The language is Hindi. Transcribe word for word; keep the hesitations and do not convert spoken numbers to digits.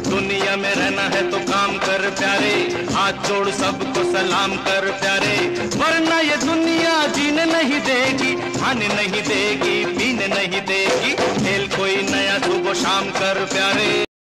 दुनिया में रहना है तो काम कर प्यारे, हाथ जोड़ सबको सलाम कर प्यारे, वरना ये दुनिया जीने नहीं देगी, आने नहीं देगी।